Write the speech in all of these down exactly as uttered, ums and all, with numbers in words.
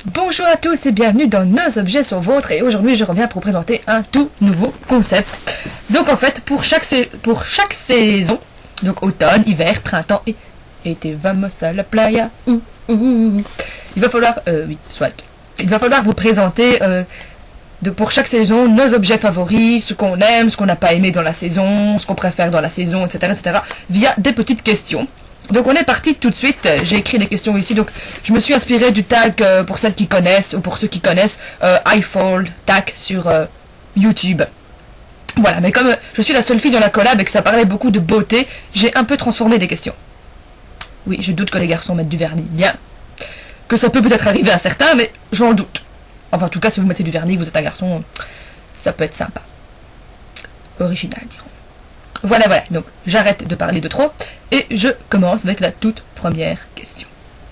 Bonjour à tous et bienvenue dans Nos Objets sont Vôtres, et aujourd'hui je reviens pour vous présenter un tout nouveau concept. Donc en fait pour chaque, pour chaque saison, donc automne, hiver, printemps et été, vamos à la playa, ouh, ouh, ouh, il va falloir, euh, oui, soit, il va falloir vous présenter euh, de, pour chaque saison nos objets favoris, ce qu'on aime, ce qu'on n'a pas aimé dans la saison, ce qu'on préfère dans la saison, et cetera, et cetera, via des petites questions. Donc on est parti tout de suite, j'ai écrit des questions ici, donc je me suis inspiré du tag euh, pour celles qui connaissent, ou pour ceux qui connaissent, euh, iFall tag sur euh, YouTube. Voilà, mais comme euh, je suis la seule fille dans la collab et que ça parlait beaucoup de beauté, j'ai un peu transformé des questions. Oui, je doute que les garçons mettent du vernis, bien. Que ça peut peut-être arriver à certains, mais j'en doute. Enfin, en tout cas, si vous mettez du vernis, que vous êtes un garçon, ça peut être sympa. Original, dirons. Voilà, voilà, donc j'arrête de parler de trop et je commence avec la toute première question.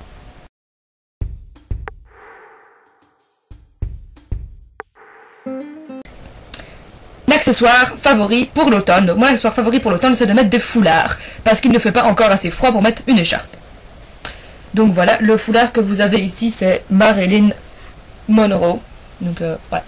L'accessoire favori pour l'automne. Donc mon accessoire favori pour l'automne, c'est de mettre des foulards, parce qu'il ne fait pas encore assez froid pour mettre une écharpe. Donc voilà, le foulard que vous avez ici, c'est Marilyn Monroe. Donc euh, voilà.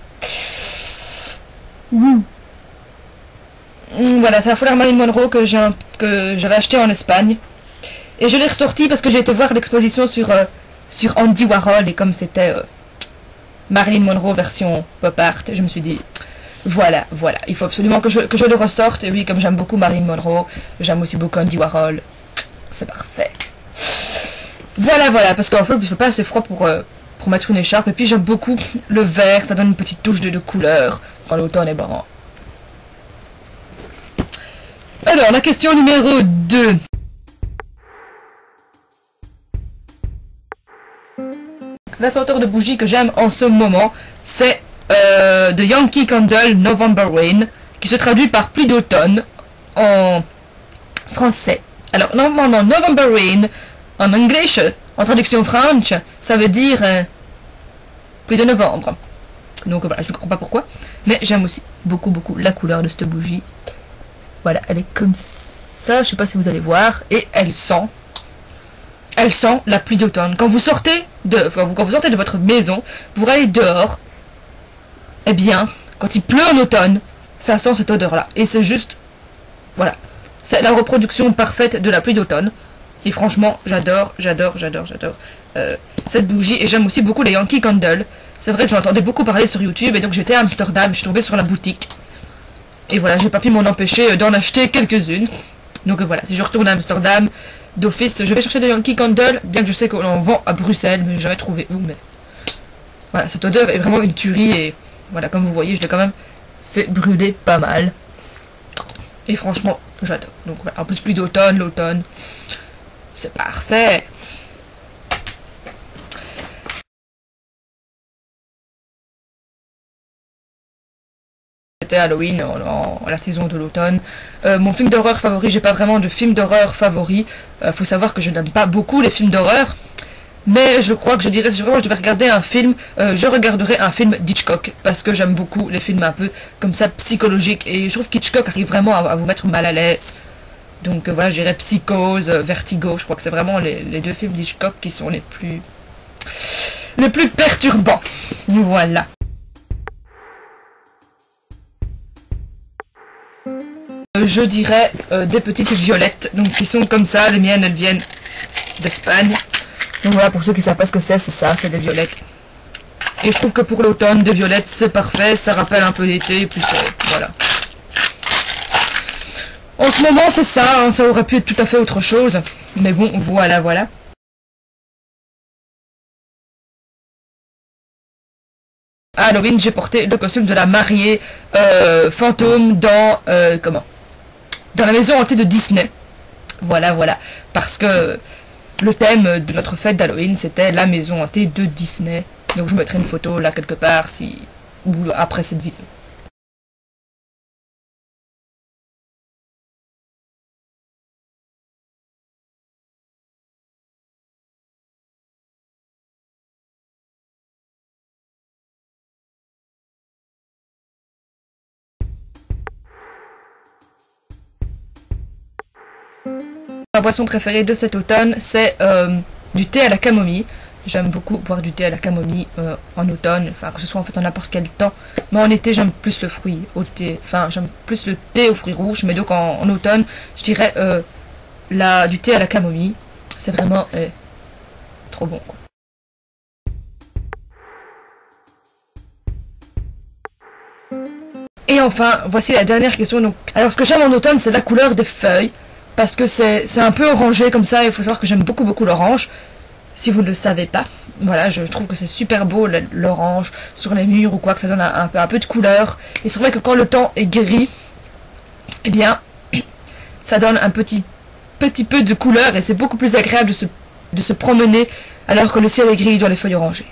Ouh. Voilà, c'est un foulard Marilyn Monroe que j'avais acheté en Espagne. Et je l'ai ressorti parce que j'ai été voir l'exposition sur, euh, sur Andy Warhol. Et comme c'était euh, Marilyn Monroe version pop art, je me suis dit, voilà, voilà, il faut absolument que je, que je le ressorte. Et oui, comme j'aime beaucoup Marilyn Monroe, j'aime aussi beaucoup Andy Warhol. C'est parfait. Voilà, voilà, parce qu'en fait, il ne fait pas assez froid pour, euh, pour mettre une écharpe. Et puis j'aime beaucoup le vert, ça donne une petite touche de, de couleur quand l'automne est bon. Alors, la question numéro deux. La senteur de bougie que j'aime en ce moment, c'est euh, de Yankee Candle November Rain, qui se traduit par pluie d'automne en français. Alors, normalement, November Rain, en anglais, en traduction French, ça veut dire euh, pluie de novembre. Donc voilà, je ne comprends pas pourquoi, mais j'aime aussi beaucoup, beaucoup la couleur de cette bougie. Voilà, elle est comme ça, je sais pas si vous allez voir, et elle sent, elle sent la pluie d'automne. Quand vous sortez de, quand vous, quand vous sortez de votre maison pour aller dehors, eh bien, quand il pleut en automne, ça sent cette odeur-là. Et c'est juste, voilà, c'est la reproduction parfaite de la pluie d'automne. Et franchement, j'adore, j'adore, j'adore, j'adore euh, cette bougie. Et j'aime aussi beaucoup les Yankee Candle. C'est vrai que j'en entendais beaucoup parler sur YouTube, et donc j'étais à Amsterdam, je suis tombée sur la boutique. Et voilà, j'ai pas pu m'en empêcher d'en acheter quelques-unes. Donc voilà, si je retourne à Amsterdam, d'office, je vais chercher des Yankee Candle, bien que je sais qu'on en vend à Bruxelles, mais j'ai jamais trouvé où. Mais voilà, cette odeur est vraiment une tuerie, et voilà, comme vous voyez, je l'ai quand même fait brûler pas mal. Et franchement, j'adore. Donc voilà, en plus pluie d'automne, l'automne, c'est parfait. Halloween, en, en la saison de l'automne. Euh, mon film d'horreur favori, j'ai pas vraiment de film d'horreur favori. Euh, faut savoir que je n'aime pas beaucoup les films d'horreur, mais je crois que je dirais, si vraiment je devais regarder un film, euh, je regarderais un film d'Hitchcock, parce que j'aime beaucoup les films un peu comme ça psychologiques, et je trouve qu'Hitchcock arrive vraiment à, à vous mettre mal à l'aise. Donc euh, voilà, je dirais Psychose, euh, Vertigo, je crois que c'est vraiment les, les deux films d'Hitchcock qui sont les plus les plus perturbants. Voilà. Je dirais euh, des petites violettes, donc qui sont comme ça. Les miennes, elles viennent d'Espagne. Donc voilà, pour ceux qui ne savent pas ce que c'est, c'est ça, c'est des violettes. Et je trouve que pour l'automne, des violettes, c'est parfait, ça rappelle un peu l'été, et puis voilà. En ce moment, c'est ça, hein, ça aurait pu être tout à fait autre chose. Mais bon, voilà, voilà. À Halloween, j'ai porté le costume de la mariée euh, fantôme dans... Euh, comment dans la maison hantée de Disney. Voilà, voilà. Parce que le thème de notre fête d'Halloween, c'était la maison hantée de Disney. Donc je mettrai une photo là quelque part, si ou après cette vidéo. Ma boisson préférée de cet automne, c'est euh, du thé à la camomille. J'aime beaucoup boire du thé à la camomille euh, en automne, enfin que ce soit en fait en n'importe quel temps. Mais en été, j'aime plus le fruit au thé. Enfin, j'aime plus le thé aux fruits rouges. Mais donc en, en automne, je dirais euh, la, du thé à la camomille. C'est vraiment euh, trop bon, quoi. Et enfin, voici la dernière question. Donc, alors, ce que j'aime en automne, c'est la couleur des feuilles. Parce que c'est un peu orangé comme ça. Il faut savoir que j'aime beaucoup, beaucoup l'orange. Si vous ne le savez pas. Voilà, je trouve que c'est super beau, l'orange, sur les murs ou quoi, que ça donne un, un, peu, un peu de couleur. Et c'est vrai que quand le temps est gris, eh bien, ça donne un petit, petit peu de couleur. Et c'est beaucoup plus agréable de se, de se promener alors que le ciel est gris dans les feuilles orangées.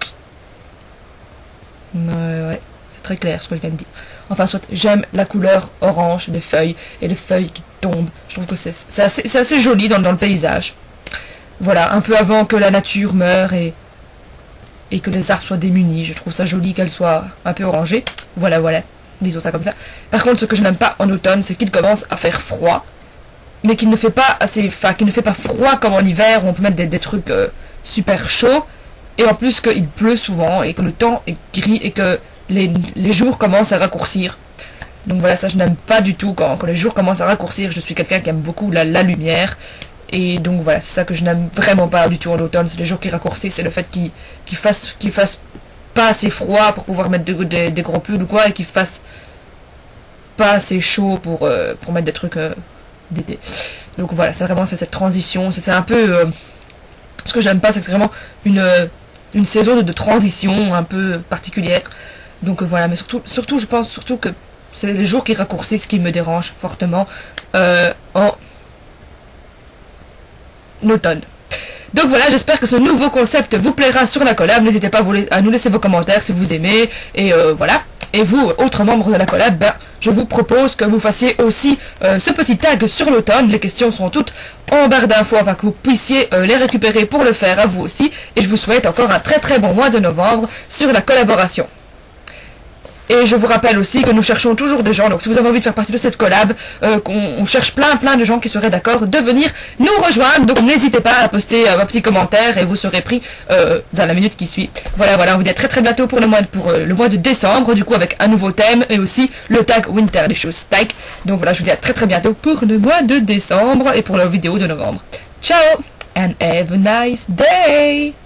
Euh, ouais, c'est très clair ce que je viens de dire. Enfin, soit, j'aime la couleur orange des feuilles et les feuilles qui tombent. Je trouve que c'est assez, assez joli dans, dans le paysage. Voilà, un peu avant que la nature meure et, et que les arbres soient démunis. Je trouve ça joli qu'elle soit un peu orangée. Voilà, voilà, disons ça comme ça. Par contre, ce que je n'aime pas en automne, c'est qu'il commence à faire froid. Mais qu'il ne fait pas assez, enfin, qu'il ne fait pas froid comme en hiver où on peut mettre des, des trucs euh, super chauds. Et en plus qu'il pleut souvent et que le temps est gris et que les, les jours commencent à raccourcir. Donc voilà, ça je n'aime pas du tout quand, quand les jours commencent à raccourcir. Je suis quelqu'un qui aime beaucoup la, la lumière. Et donc voilà, c'est ça que je n'aime vraiment pas du tout en automne. C'est les jours qui raccourcissent, c'est le fait qu'il qu'il fasse, qu'il fasse pas assez froid pour pouvoir mettre de, de, des gros pulls ou quoi. Et qu'il fasse pas assez chaud pour, euh, pour mettre des trucs euh, d'été. Donc voilà, c'est vraiment cette transition. C'est un peu... Euh, ce que j'aime pas, c'est que c'est vraiment une... Euh, une saison de, de transition un peu particulière. Donc euh, voilà, mais surtout, surtout, je pense surtout que c'est les jours qui raccourcissent qui me dérangent fortement euh, en automne. Donc voilà, j'espère que ce nouveau concept vous plaira sur la collab. N'hésitez pas à, vous à nous laisser vos commentaires si vous aimez. Et euh, voilà. Et vous, autres membres de la collab, ben, je vous propose que vous fassiez aussi euh, ce petit tag sur l'automne. Les questions sont toutes en barre d'infos afin que vous puissiez euh, les récupérer pour le faire à vous aussi. Et je vous souhaite encore un très très bon mois de novembre sur la collaboration. Et je vous rappelle aussi que nous cherchons toujours des gens, donc si vous avez envie de faire partie de cette collab, euh, qu'on cherche plein plein de gens qui seraient d'accord de venir nous rejoindre. Donc n'hésitez pas à poster euh, vos petits commentaires et vous serez pris euh, dans la minute qui suit. Voilà, voilà, on vous dit à très très bientôt pour le mois de, pour, euh, le mois de décembre, du coup avec un nouveau thème et aussi le tag Winter, les choses tag. Donc voilà, je vous dis à très très bientôt pour le mois de décembre et pour la vidéo de novembre. Ciao and have a nice day!